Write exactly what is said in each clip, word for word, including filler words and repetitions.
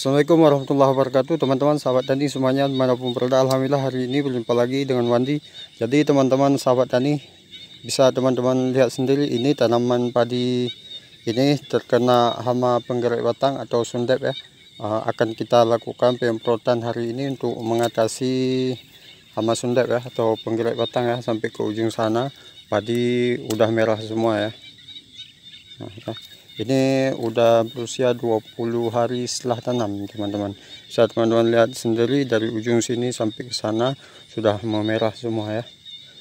Assalamualaikum warahmatullahi wabarakatuh, teman-teman sahabat tani semuanya dimanapun berada. Alhamdulillah hari ini berjumpa lagi dengan Wandi. Jadi teman-teman sahabat tani, bisa teman-teman lihat sendiri ini tanaman padi ini terkena hama penggerak batang atau sundep ya. Uh, akan kita lakukan penyemprotan hari ini untuk mengatasi hama sundep ya atau penggerak batang ya, sampai ke ujung sana padi udah merah semua ya. Nah, ya. Ini udah berusia dua puluh hari setelah tanam teman-teman. Bisa teman-teman lihat sendiri dari ujung sini sampai ke sana sudah memerah semua ya.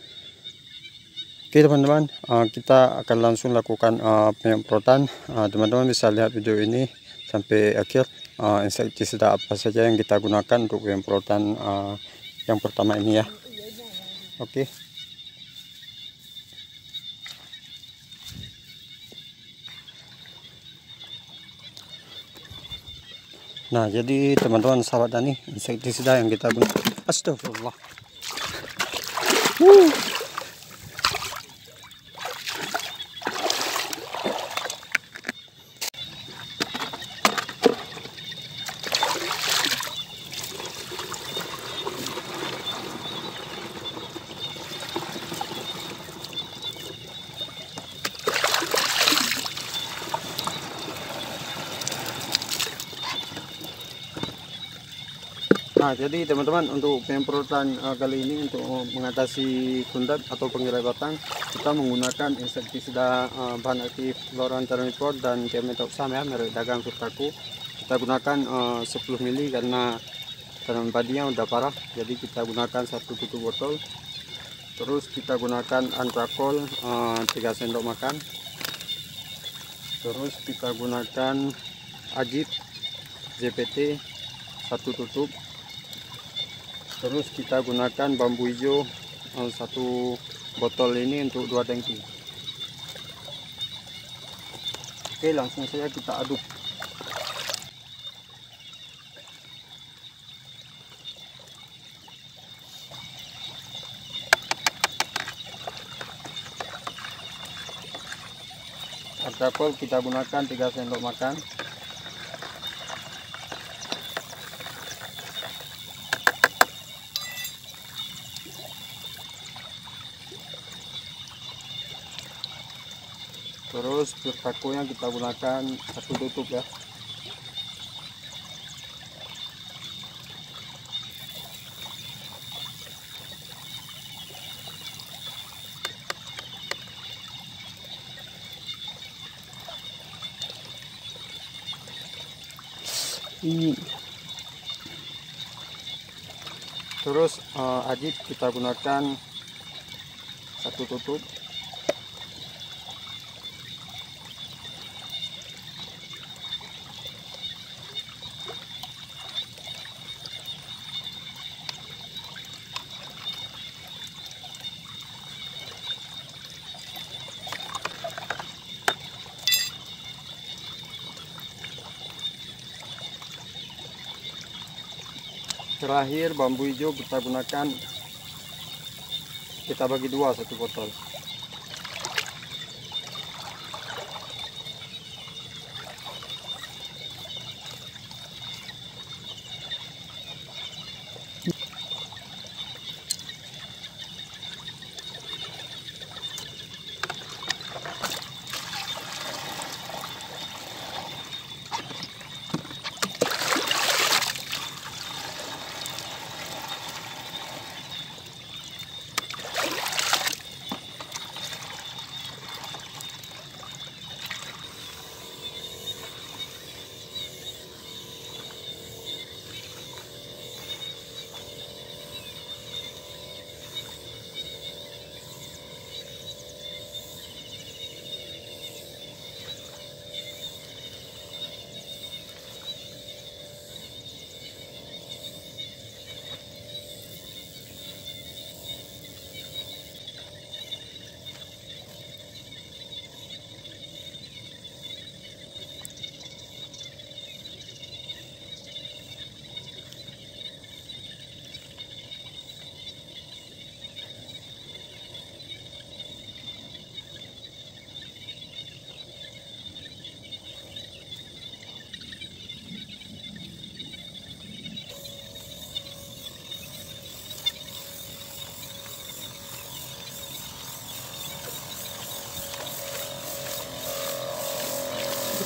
Oke teman-teman, kita akan langsung lakukan penyemprotan. Teman-teman bisa lihat video ini sampai akhir. Insektisida apa saja yang kita gunakan untuk penyemprotan yang pertama ini ya. Oke. Nah, jadi teman-teman sahabat tani, insektisida yang kita gunakan, astagfirullah. Uh. Nah, jadi teman-teman untuk penyemprotan uh, kali ini untuk mengatasi kundat atau penggerak batang, kita menggunakan insektisida uh, bahan aktif Chlorantraniliprol dan Thiamethoxam ya, merek dagang Firtaku. Kita gunakan uh, sepuluh mili karena tanaman padinya udah parah, jadi kita gunakan satu tutup botol. Terus kita gunakan Antrakol uh, tiga sendok makan. Terus kita gunakan Ajit J P T satu tutup. Terus kita gunakan bambu hijau satu botol ini untuk dua tangki. Oke, langsung saja kita aduk. Antrakol kita gunakan tiga sendok makan. Terus Firtakunya kita gunakan satu tutup ya. Ini. Terus uh, Ajit kita gunakan satu tutup. Terakhir bambu hijau kita gunakan, kita bagi dua satu botol.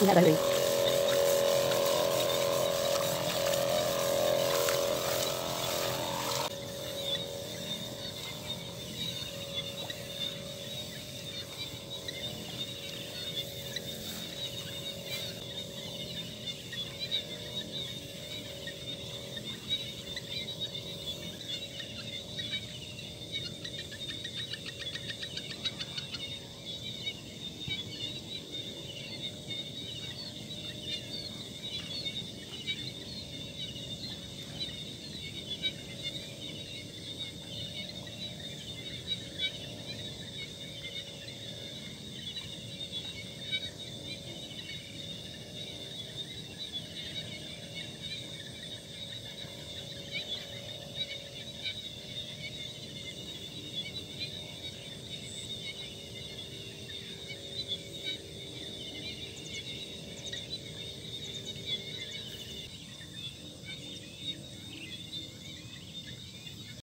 Iya, baru.